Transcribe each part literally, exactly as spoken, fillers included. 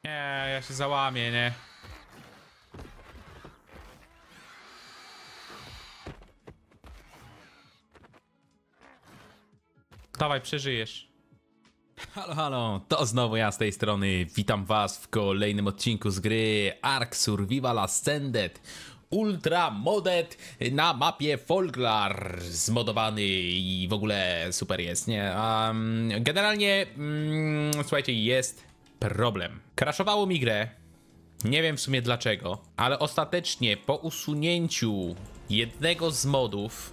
Nie, ja się załamię, nie? Dawaj, przeżyjesz. Halo, halo, to znowu ja z tej strony. Witam was w kolejnym odcinku z gry Ark Survival Ascended Ultra Modded na mapie Folklar, zmodowany i w ogóle super jest, nie? Um, generalnie, mm, słuchajcie, jest problem. Crashowało mi grę, nie wiem w sumie dlaczego, ale ostatecznie po usunięciu jednego z modów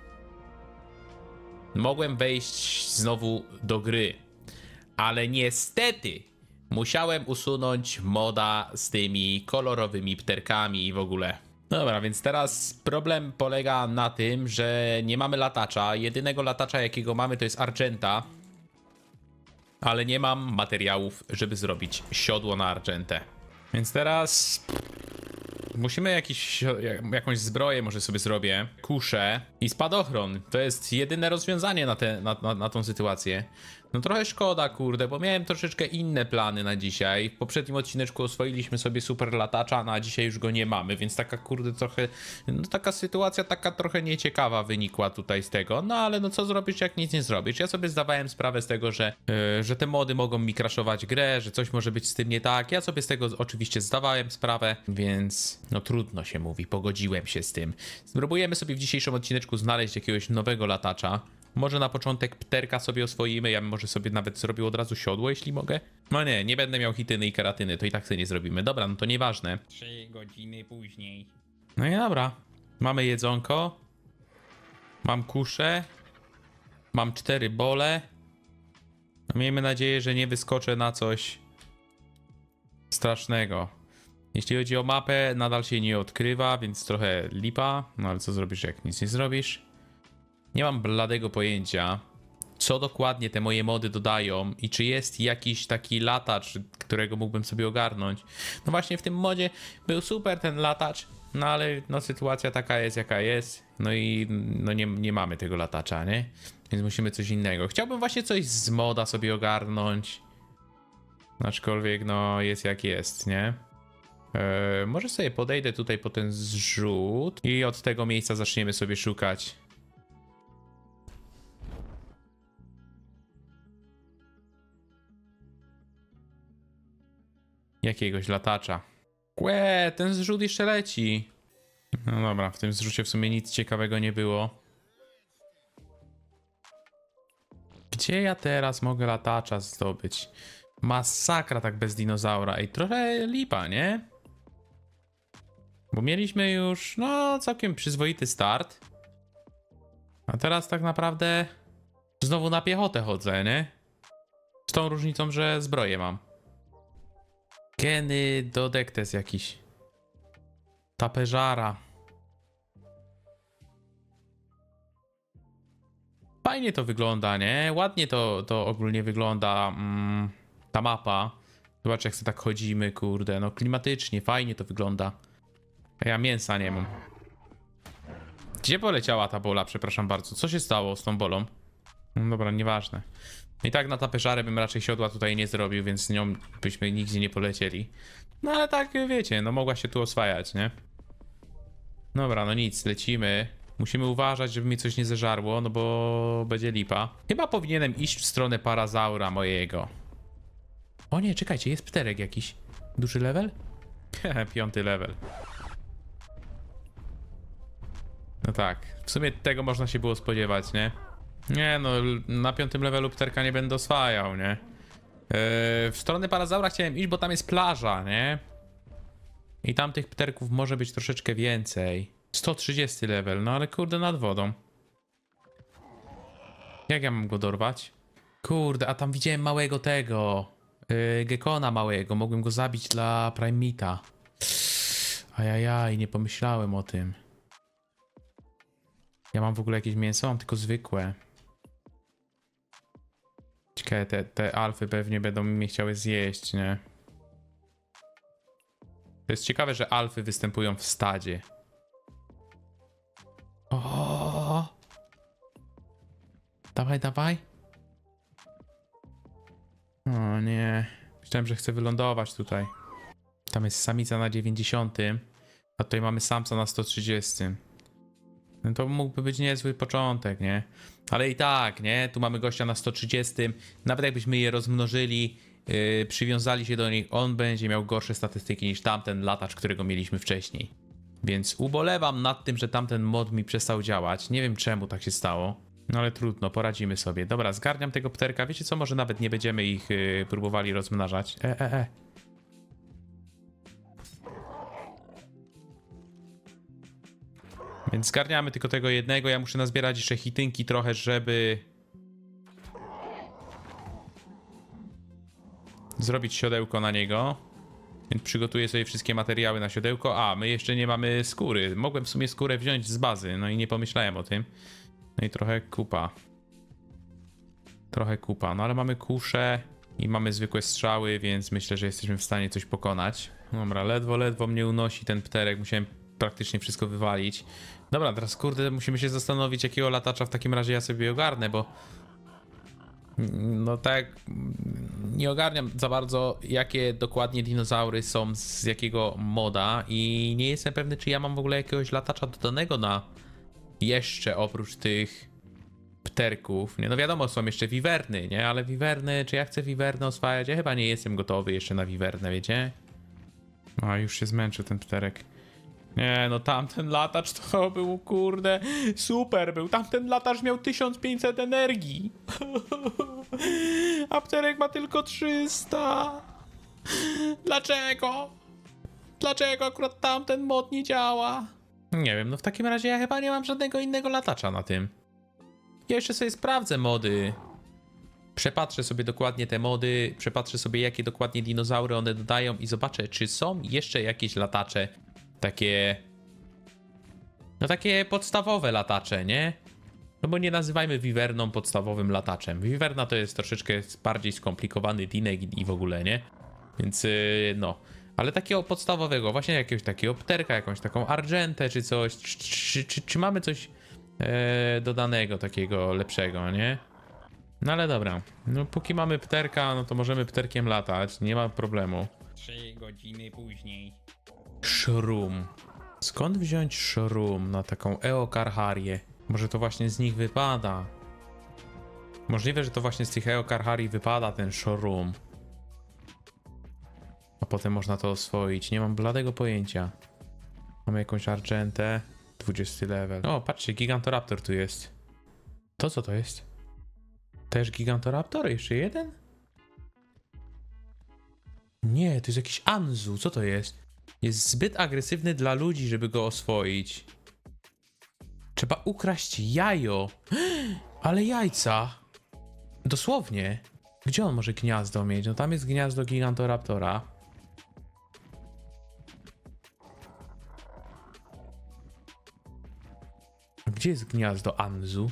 mogłem wejść znowu do gry. Ale niestety musiałem usunąć moda z tymi kolorowymi pterkami i w ogóle. Dobra, więc teraz problem polega na tym, że nie mamy latacza. Jedynego latacza jakiego mamy to jest Argenta. Ale nie mam materiałów, żeby zrobić siodło na Argentę. Więc teraz musimy jakiś, jakąś zbroję może sobie zrobię. Kuszę i spadochron. To jest jedyne rozwiązanie na, te, na, na, na tą sytuację. No trochę szkoda, kurde, bo miałem troszeczkę inne plany na dzisiaj. W poprzednim odcineczku oswoiliśmy sobie super latacza, no a dzisiaj już go nie mamy, więc taka, kurde, trochę, no taka sytuacja taka trochę nieciekawa wynikła tutaj z tego. No ale no co zrobisz, jak nic nie zrobisz? Ja sobie zdawałem sprawę z tego, że, yy, że te mody mogą mi crashować grę, że coś może być z tym nie tak. Ja sobie z tego oczywiście zdawałem sprawę, więc no trudno się mówi, pogodziłem się z tym. Spróbujemy sobie w dzisiejszym odcineczku znaleźć jakiegoś nowego latacza. Może na początek pterka sobie oswoimy, ja bym może sobie nawet zrobił od razu siodło, jeśli mogę. No nie, nie będę miał hityny i keratyny, to i tak sobie nie zrobimy. Dobra, no to nieważne. Trzy godziny później. No i dobra. Mamy jedzonko. Mam kuszę. Mam cztery bole. No miejmy nadzieję, że nie wyskoczę na coś strasznego. Jeśli chodzi o mapę, nadal się nie odkrywa, więc trochę lipa. No ale co zrobisz, jak nic nie zrobisz? Nie mam bladego pojęcia, co dokładnie te moje mody dodają i czy jest jakiś taki latacz, którego mógłbym sobie ogarnąć. No właśnie w tym modzie był super ten latacz, no ale no sytuacja taka jest jaka jest, no i no nie, nie mamy tego latacza, nie? Więc musimy coś innego. Chciałbym właśnie coś z moda sobie ogarnąć, aczkolwiek no jest jak jest, nie? Eee, może sobie podejdę tutaj po ten zrzut i od tego miejsca zaczniemy sobie szukać jakiegoś latacza. Kłe, ten zrzut jeszcze leci. No dobra, w tym zrzucie w sumie nic ciekawego nie było. Gdzie ja teraz mogę latacza zdobyć? Masakra tak bez dinozaura. Ej, trochę lipa, nie? Bo mieliśmy już, no, całkiem przyzwoity start. A teraz tak naprawdę znowu na piechotę chodzę, nie? Z tą różnicą, że zbroję mam. Geny Dodectes jakiś. Tapeżara. Fajnie to wygląda, nie? Ładnie to, to ogólnie wygląda mm, ta mapa. Zobacz, jak sobie tak chodzimy, kurde. No klimatycznie, fajnie to wygląda. A ja mięsa nie mam. Gdzie poleciała ta bola? Przepraszam bardzo. Co się stało z tą bolą? No dobra, nieważne. I tak na tapeżarę bym raczej siodła tutaj nie zrobił, więc z nią byśmy nigdzie nie polecieli. No ale tak, wiecie, no mogła się tu oswajać, nie? Dobra, no nic, lecimy. Musimy uważać, żeby mi coś nie zeżarło, no bo będzie lipa. Chyba powinienem iść w stronę parazaura mojego. O nie, czekajcie, jest pterek jakiś. Duży level? Piąty level. No tak, w sumie tego można się było spodziewać, nie? Nie no, na piątym levelu pterka nie będę oswajał, nie? Yy, w stronę parazaura chciałem iść, bo tam jest plaża, nie? I tam tych pterków może być troszeczkę więcej. sto trzydziesty level, no ale kurde nad wodą. Jak ja mam go dorwać? Kurde, a tam widziałem małego tego. Yy, gekona małego, mogłem go zabić dla Prime Meata. Ajajaj, nie pomyślałem o tym. Ja mam w ogóle jakieś mięso? Mam tylko zwykłe. Ciekawe, te, te alfy pewnie będą mnie chciały zjeść, nie? To jest ciekawe, że alfy występują w stadzie. O! Dawaj, dawaj. O nie. Myślałem, że chcę wylądować tutaj. Tam jest samica na dziewięćdziesiątym, a tutaj mamy samca na sto trzydziestym. No to mógłby być niezły początek, nie? Ale i tak, nie? Tu mamy gościa na sto trzydziestym. Nawet jakbyśmy je rozmnożyli, yy, przywiązali się do nich, on będzie miał gorsze statystyki niż tamten latacz, którego mieliśmy wcześniej. Więc ubolewam nad tym, że tamten mod mi przestał działać. Nie wiem czemu tak się stało. No ale trudno, poradzimy sobie. Dobra, zgarniam tego pterka. Wiecie co? Może nawet nie będziemy ich yy, próbowali rozmnażać. E, e, e. Więc zgarniamy tylko tego jednego. Ja muszę nazbierać jeszcze hitynki trochę, żeby zrobić siodełko na niego. Więc przygotuję sobie wszystkie materiały na siodełko. A, my jeszcze nie mamy skóry. Mogłem w sumie skórę wziąć z bazy, no i nie pomyślałem o tym. No i trochę kupa. Trochę kupa. No ale mamy kuszę i mamy zwykłe strzały, więc myślę, że jesteśmy w stanie coś pokonać. Dobra, ledwo, ledwo mnie unosi ten pterek. Musiałem praktycznie wszystko wywalić. Dobra, teraz kurde, musimy się zastanowić, jakiego latacza w takim razie ja sobie ogarnę, bo no tak, nie ogarniam za bardzo, jakie dokładnie dinozaury są z jakiego moda i nie jestem pewny, czy ja mam w ogóle jakiegoś latacza dodanego na jeszcze oprócz tych pterków. Nie, no wiadomo, są jeszcze wiwerny, nie? Ale wiwerny, czy ja chcę wiwernę oswajać? Ja chyba nie jestem gotowy jeszcze na wiwernę, wiecie? A, już się zmęczył ten pterek. Nie, no tamten latacz to był, kurde, super był. Tamten latacz miał tysiąc pięćset energii. A pterek ma tylko trzysta. Dlaczego? Dlaczego akurat tamten mod nie działa? Nie wiem, no w takim razie ja chyba nie mam żadnego innego latacza na tym. Ja jeszcze sobie sprawdzę mody. Przepatrzę sobie dokładnie te mody, przepatrzę sobie, jakie dokładnie dinozaury one dodają i zobaczę, czy są jeszcze jakieś latacze takie, no takie podstawowe latacze, nie? No bo nie nazywajmy wiwerną podstawowym lataczem. Wiwerna to jest troszeczkę bardziej skomplikowany dinek i w ogóle, nie? Więc yy, no. Ale takiego podstawowego, właśnie jakiegoś takiego pterka, jakąś taką argentę czy coś. Czy, czy, czy, czy mamy coś e, dodanego takiego lepszego, nie? No ale dobra. No póki mamy pterka, no to możemy pterkiem latać. Nie ma problemu. Trzy godziny później. Shroom. Skąd wziąć shroom na taką eokarharię? Może to właśnie z nich wypada. Możliwe, że to właśnie z tych eokarharii wypada ten shroom. A potem można to oswoić. Nie mam bladego pojęcia. Mamy jakąś argentę. dwudziesty level. O, patrzcie, Gigantoraptor tu jest. To co to jest? Też Gigantoraptor? Jeszcze jeden? Nie, to jest jakiś Anzu. Co to jest? Jest zbyt agresywny dla ludzi, żeby go oswoić. Trzeba ukraść jajo. Ale jajca. Dosłownie. Gdzie on może gniazdo mieć? No tam jest gniazdo Gigantoraptora. Gdzie jest gniazdo Anzu?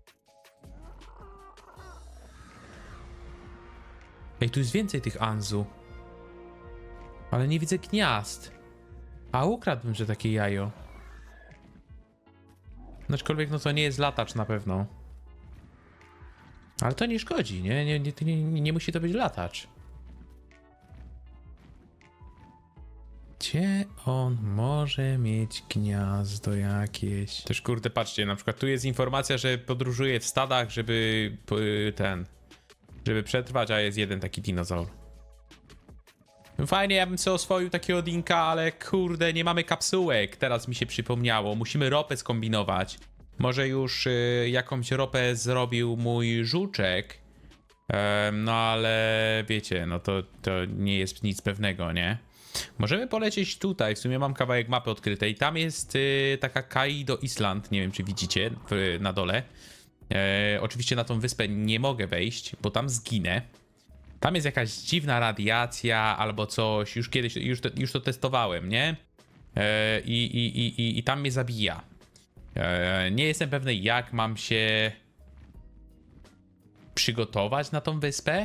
Ej, tu jest więcej tych Anzu. Ale nie widzę gniazd. A ukradłbym, że takie jajo. Aczkolwiek no to nie jest latacz na pewno. Ale to nie szkodzi, nie? Nie, nie, nie, nie musi to być latacz. Gdzie on może mieć gniazdo jakieś? Też kurde, patrzcie, na przykład tu jest informacja, że podróżuje w stadach, żeby ten... żeby przetrwać, a jest jeden taki dinozaur. Fajnie, ja bym sobie oswoił takiego dinka, ale kurde, nie mamy kapsułek. Teraz mi się przypomniało. Musimy ropę skombinować. Może już y, jakąś ropę zrobił mój żuczek. E, no ale wiecie, no to, to nie jest nic pewnego, nie? Możemy polecieć tutaj. W sumie mam kawałek mapy odkrytej. Tam jest y, taka Kaido Island. Nie wiem, czy widzicie w, na dole. E, oczywiście na tą wyspę nie mogę wejść, bo tam zginę. Tam jest jakaś dziwna radiacja albo coś. Już kiedyś, już to, już to testowałem, nie? E, i, i, i, I tam mnie zabija. E, nie jestem pewny, jak mam się przygotować na tą wyspę.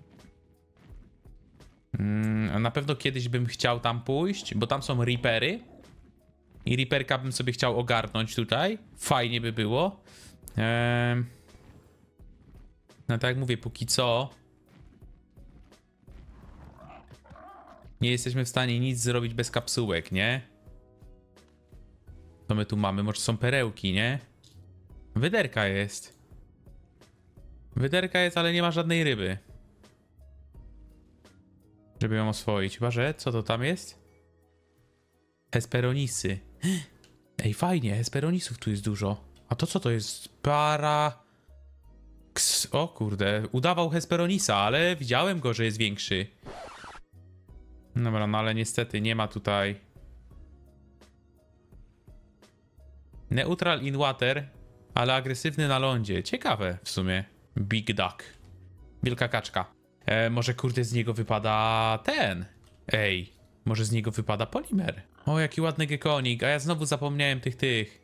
Mm, na pewno kiedyś bym chciał tam pójść, bo tam są Reapery. I Reaperka bym sobie chciał ogarnąć tutaj. Fajnie by było. E, no tak jak mówię, póki co... Nie jesteśmy w stanie nic zrobić bez kapsułek, nie? Co my tu mamy? Może są perełki, nie? Wyderka jest. Wyderka jest, ale nie ma żadnej ryby. Żeby ją oswoić. Chyba, że? Co to tam jest? Hesperonisy. Ej, fajnie, hesperonisów tu jest dużo. A to co to jest? Para... Ks... O kurde, udawał hesperonisa, ale widziałem go, że jest większy. Dobra, no ale niestety nie ma tutaj... Neutral in water, ale agresywny na lądzie. Ciekawe w sumie. Big duck. Wielka kaczka. E, może kurde z niego wypada ten. Ej, może z niego wypada polimer. O, jaki ładny gekonik, a ja znowu zapomniałem tych tych.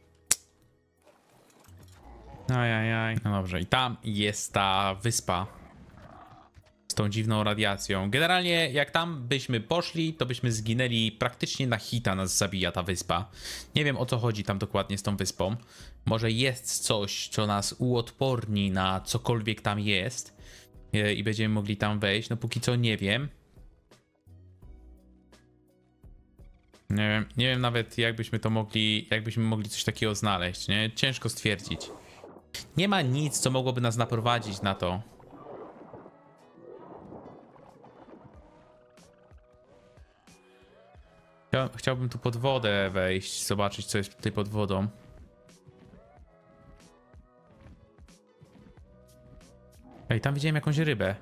Ajajaj. No dobrze, i tam jest ta wyspa. Z tą dziwną radiacją. Generalnie jak tam byśmy poszli, to byśmy zginęli praktycznie na hita, nas zabija ta wyspa. Nie wiem o co chodzi tam dokładnie z tą wyspą. Może jest coś, co nas uodporni na cokolwiek tam jest. I będziemy mogli tam wejść. No póki co nie wiem. Nie wiem, nie wiem nawet jakbyśmy to mogli, jakbyśmy mogli coś takiego znaleźć, nie? Ciężko stwierdzić. Nie ma nic, co mogłoby nas naprowadzić na to. Chciałbym tu pod wodę wejść, zobaczyć co jest tutaj pod wodą. Ej, tam widziałem jakąś rybę.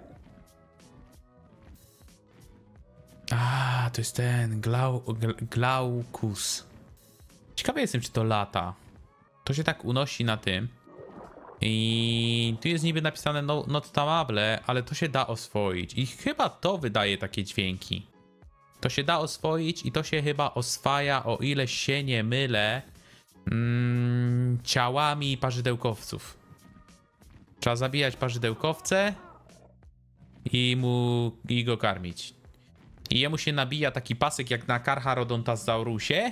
A, to jest ten glau, glaucus. Ciekawy jestem, czy to lata. To się tak unosi na tym. I tu jest niby napisane no, not tamable, ale to się da oswoić. I chyba to wydaje takie dźwięki. To się da oswoić i to się chyba oswaja, o ile się nie mylę, mm, ciałami parzydełkowców. Trzeba zabijać parzydełkowce i, mu, i go karmić. I jemu się nabija taki pasek jak na Carcharodontosaurusie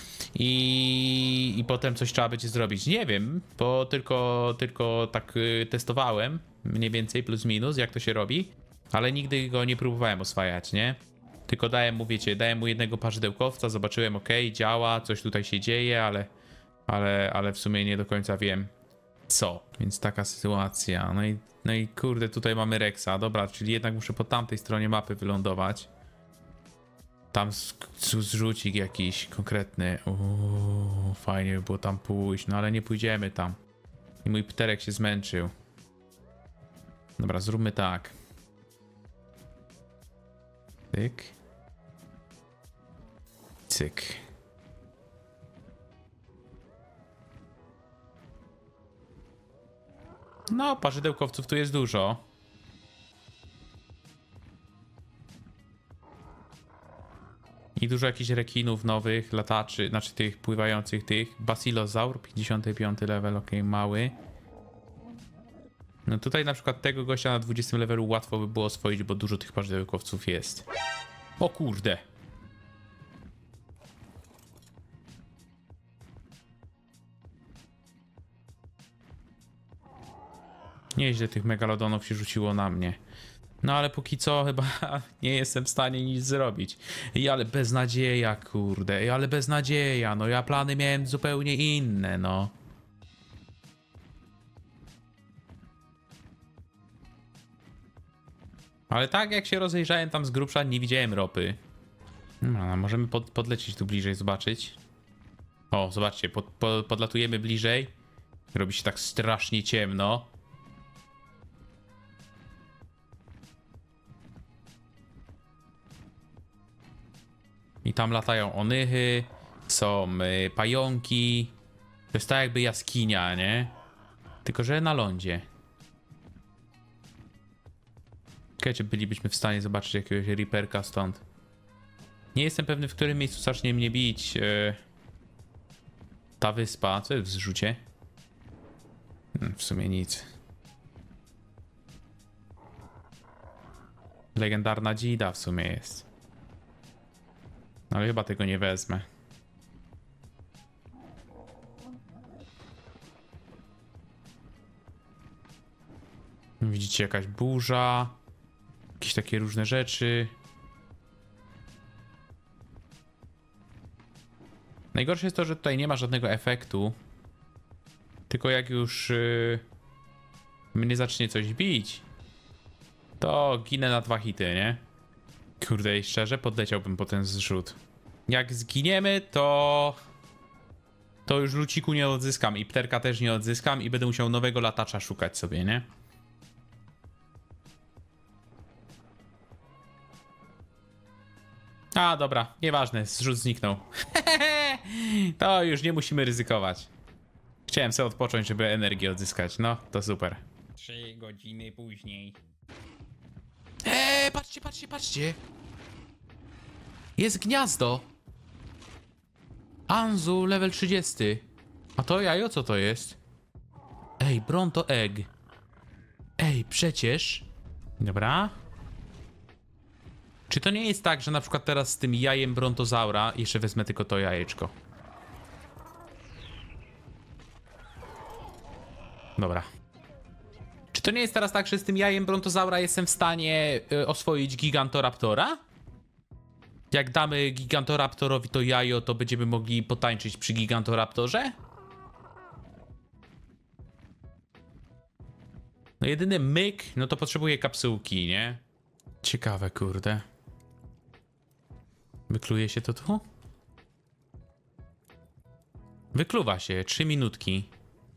i, i potem coś trzeba będzie zrobić. Nie wiem, bo tylko, tylko tak y, testowałem, mniej więcej plus minus, jak to się robi, ale nigdy go nie próbowałem oswajać, nie? Tylko dałem mu, wiecie, dałem mu jednego parzydełkowca, zobaczyłem, ok, działa, coś tutaj się dzieje, ale, ale, ale w sumie nie do końca wiem co. Więc taka sytuacja. No i, no i kurde, tutaj mamy Rexa. Dobra, czyli jednak muszę po tamtej stronie mapy wylądować. Tam zrzucik jakiś konkretny. Uuu, fajnie by było tam pójść, no ale nie pójdziemy tam. I mój pterek się zmęczył. Dobra, zróbmy tak. Cyk. Cyk. No, parzydełkowców tu jest dużo. I dużo jakichś rekinów nowych, lataczy, znaczy tych pływających tych. Basilozaur, pięćdziesiąty piąty level, ok, mały. No tutaj na przykład tego gościa na dwudziestym levelu łatwo by było oswoić, bo dużo tych parzydełkowców jest. O kurde. Nieźle tych megalodonów się rzuciło na mnie. No ale póki co chyba nie jestem w stanie nic zrobić. I ale beznadzieja, kurde. I ale beznadzieja. No ja plany miałem zupełnie inne, no. Ale tak jak się rozejrzałem tam z grubsza, nie widziałem ropy. No, możemy pod, podlecieć tu bliżej, zobaczyć. O, zobaczcie, pod, pod, podlatujemy bliżej. Robi się tak strasznie ciemno. I tam latają onychy, są y, pająki. To jest tak jakby jaskinia, nie? Tylko że na lądzie. Ciekawe, czy bylibyśmy w stanie zobaczyć jakiegoś Reaperka stąd. Nie jestem pewny, w którym miejscu zacznie mnie bić yy, ta wyspa. Co jest w zrzucie? Hmm, w sumie nic. Legendarna dzida w sumie jest. Ale chyba tego nie wezmę. Widzicie, jakaś burza. Jakieś takie różne rzeczy. Najgorsze jest to, że tutaj nie ma żadnego efektu. Tylko jak już yy, mnie zacznie coś bić, to ginę na dwa hity, nie? Kurde, i szczerze podleciałbym po ten zrzut. Jak zginiemy, to... To już luciku nie odzyskam i pterka też nie odzyskam i będę musiał nowego latacza szukać sobie, nie? A, dobra, nieważne, zrzut zniknął. To już nie musimy ryzykować. Chciałem sobie odpocząć, żeby energię odzyskać. No, to super. Trzy godziny później. Eee, patrzcie, patrzcie, patrzcie. Jest gniazdo. Anzu, level trzydziesty. A to jajo, co to jest? Ej, Bronto Egg. Ej, przecież... Dobra. Czy to nie jest tak, że na przykład teraz z tym jajem Brontozaura... Jeszcze wezmę tylko to jajeczko. Dobra. Czy to nie jest teraz tak, że z tym jajem Brontozaura jestem w stanie y, oswoić Gigantoraptora? Jak damy Gigantoraptorowi to jajo, to będziemy mogli potańczyć przy Gigantoraptorze? No jedyny myk, no to potrzebuję kapsułki, nie? Ciekawe, kurde. Wykluje się to tu? Wykluwa się, trzy minutki.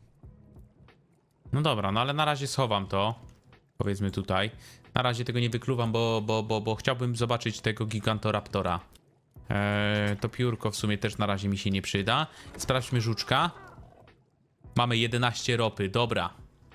No dobra, no ale na razie schowam to. Powiedzmy tutaj. Na razie tego nie wykluwam, bo, bo, bo, bo chciałbym zobaczyć tego Gigantoraptora. Eee, to piórko w sumie też na razie mi się nie przyda. Sprawdźmy żuczka. Mamy jedenaście ropy, dobra.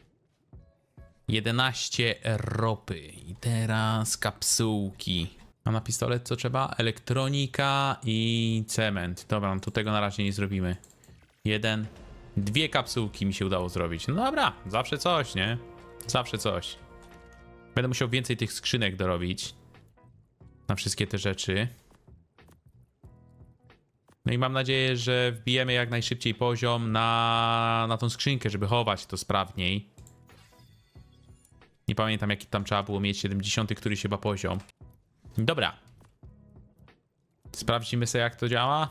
jedenaście ropy. I teraz kapsułki. A na pistolet co trzeba? Elektronika i cement. Dobra, no to tego na razie nie zrobimy. Jeden. Dwie kapsułki mi się udało zrobić. No dobra, zawsze coś, nie? Zawsze coś. Będę musiał więcej tych skrzynek dorobić. Na wszystkie te rzeczy. No i mam nadzieję, że wbijemy jak najszybciej poziom na, na tą skrzynkę, żeby chować to sprawniej. Nie pamiętam jaki tam trzeba było mieć, siedemdziesiąty któryś chyba poziom. Dobra. Sprawdzimy sobie jak to działa.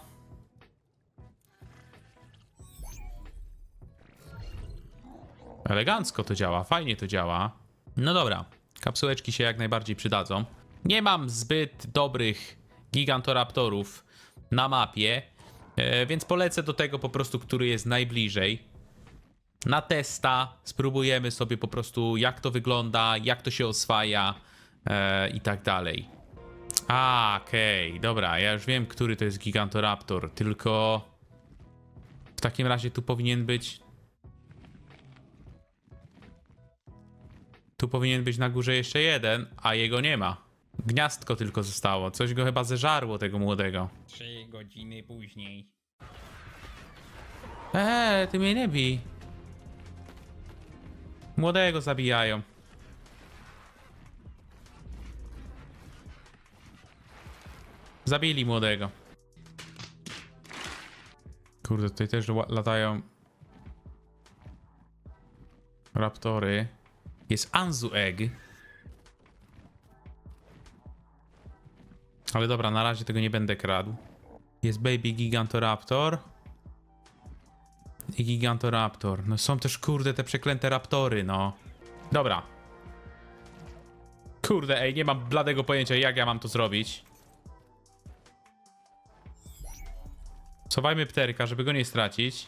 Elegancko to działa, fajnie to działa. No dobra, kapsułeczki się jak najbardziej przydadzą. Nie mam zbyt dobrych Gigantoraptorów na mapie, e, więc polecę do tego po prostu, który jest najbliżej. Na testa spróbujemy sobie po prostu jak to wygląda, jak to się oswaja e, i tak dalej. A, okej, okay, dobra, ja już wiem, który to jest Gigantoraptor, tylko w takim razie tu powinien być... Tu powinien być na górze jeszcze jeden, a jego nie ma. Gniazdko tylko zostało. Coś go chyba zeżarło, tego młodego. Trzy godziny później. Eee, ty mnie nie bij. Młodego zabijają. Zabili młodego. Kurde, tutaj też latają raptory. Jest Anzu Egg. Ale dobra, na razie tego nie będę kradł. Jest Baby Gigantoraptor. I Gigantoraptor. No są też, kurde, te przeklęte raptory, no. Dobra. Kurde, ej, nie mam bladego pojęcia, jak ja mam to zrobić. Schowajmy pterka, żeby go nie stracić.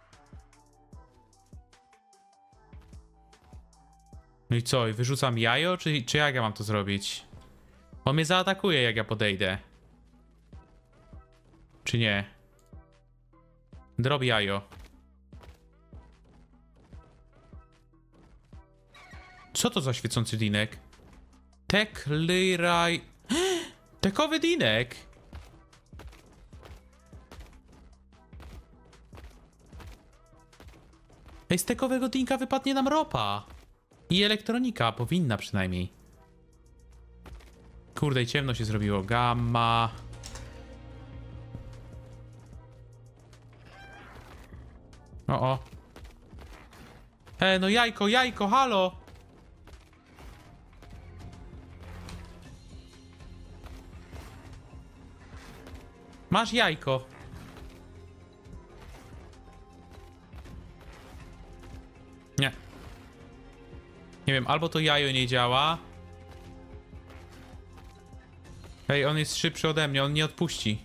No i co? I wyrzucam jajo? Czy, czy jak ja mam to zrobić? On mnie zaatakuje, jak ja podejdę. Czy nie? Drop jajo. Co to za świecący dinek? Tek Liraj. Tekowy dinek! Ej, z tekowego dinka wypadnie nam ropa. I elektronika, powinna przynajmniej. Kurde, i ciemno się zrobiło. Gamma. O, o. E, no jajko, jajko, halo! Masz jajko. Nie wiem, albo to jajo nie działa. Ej, on jest szybszy ode mnie, on nie odpuści.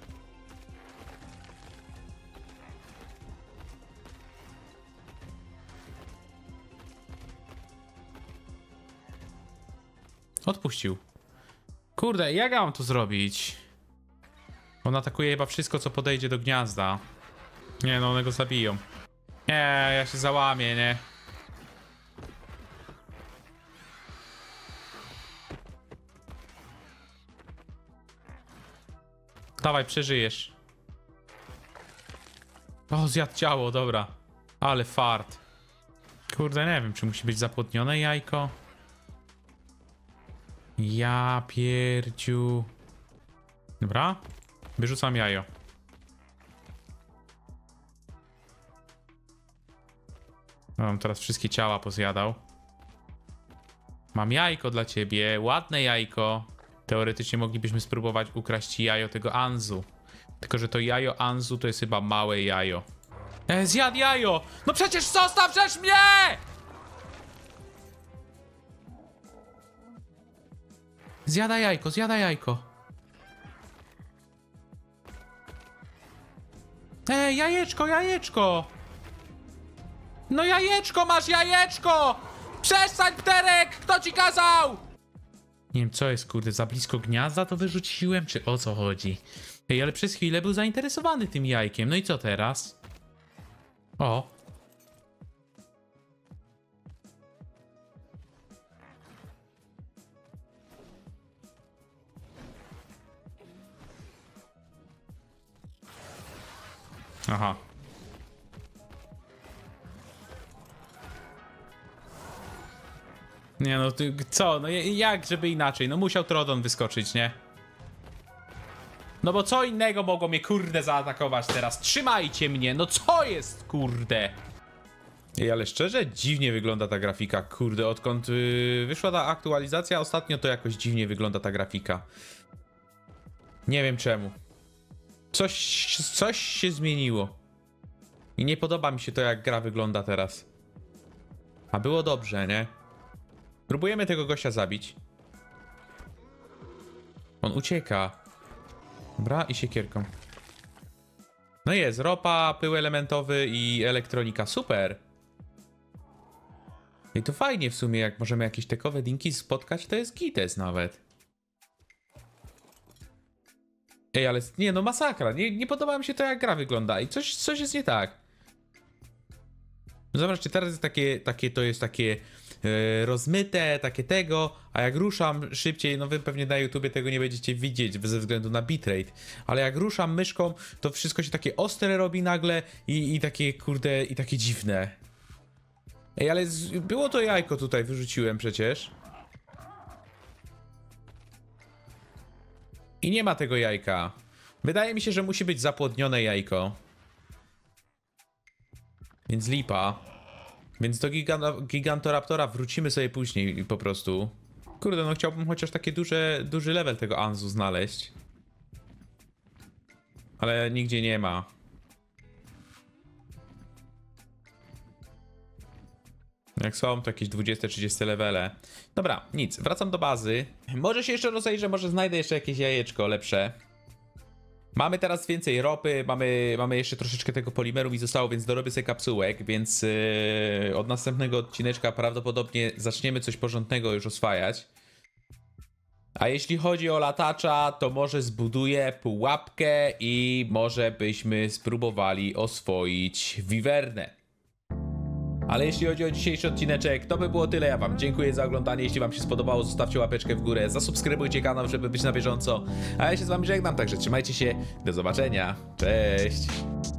Odpuścił. Kurde, jak ja mam to zrobić? On atakuje chyba wszystko, co podejdzie do gniazda. Nie, no one go zabiją. Nie, ja się załamię, nie? Dawaj, przeżyjesz. O, zjadł ciało, dobra. Ale fart. Kurde, nie wiem, czy musi być zapłodnione jajko. Ja pierdziu. Dobra. Wyrzucam jajo. Mam teraz wszystkie ciała pozjadał. Mam jajko dla ciebie. Ładne jajko. Teoretycznie moglibyśmy spróbować ukraść jajo tego Anzu. Tylko że to jajo Anzu to jest chyba małe jajo. E, zjadł jajo! No przecież zostaw rzecz mnie! Zjada jajko, zjada jajko. Ej, jajeczko, jajeczko! No jajeczko, masz jajeczko! Przestań, pterek! Kto ci kazał? Nie wiem, co jest, kurde, za blisko gniazda to wyrzuciłem, czy o co chodzi? Ej, ale przez chwilę był zainteresowany tym jajkiem, no i co teraz? O. Aha. Nie no, ty, co? No jak, żeby inaczej? No musiał Trodon wyskoczyć, nie? No bo co innego mogło mnie, kurde, zaatakować teraz? Trzymajcie mnie, no co jest, kurde? Ej, ale szczerze, dziwnie wygląda ta grafika, kurde, odkąd yy, wyszła ta aktualizacja ostatnio, to jakoś dziwnie wygląda ta grafika. Nie wiem czemu. Coś, coś się zmieniło. I nie podoba mi się to, jak gra wygląda teraz. A było dobrze, nie? Próbujemy tego gościa zabić. On ucieka. Dobra, i siekierką. No jest, ropa, pył elementowy i elektronika. Super. I to fajnie w sumie, jak możemy jakieś tekowe dinki spotkać, to jest gites nawet. Ej, ale nie, no masakra. Nie, nie podoba mi się to, jak gra wygląda. I coś, coś jest nie tak. No zobaczcie, teraz jest takie, takie to jest takie yy, rozmyte, takie tego, a jak ruszam szybciej, no wy pewnie na YouTubie tego nie będziecie widzieć ze względu na bitrate, ale jak ruszam myszką, to wszystko się takie ostre robi nagle i, i takie, kurde, i takie dziwne. Ej, ale z, było to jajko tutaj, wyrzuciłem przecież. I nie ma tego jajka. Wydaje mi się, że musi być zapłodnione jajko. Więc lipa. Więc do gigan Gigantoraptora wrócimy sobie później po prostu. Kurde, no chciałbym chociaż takie duże, duży level tego Anzu znaleźć. Ale nigdzie nie ma. Jak są, to jakieś dwudzieste trzydzieste levele. Dobra, nic, wracam do bazy. Może się jeszcze rozejrzę, może znajdę jeszcze jakieś jajeczko lepsze. Mamy teraz więcej ropy, mamy, mamy jeszcze troszeczkę tego polimeru mi zostało, więc dorobię sobie kapsułek, więc yy, od następnego odcineczka prawdopodobnie zaczniemy coś porządnego już oswajać. A jeśli chodzi o latacza, to może zbuduję pułapkę i może byśmy spróbowali oswoić wiwernę. Ale jeśli chodzi o dzisiejszy odcineczek, to by było tyle. Ja wam dziękuję za oglądanie. Jeśli wam się spodobało, zostawcie łapeczkę w górę, zasubskrybujcie kanał, żeby być na bieżąco. A ja się z wami żegnam, także trzymajcie się. Do zobaczenia. Cześć.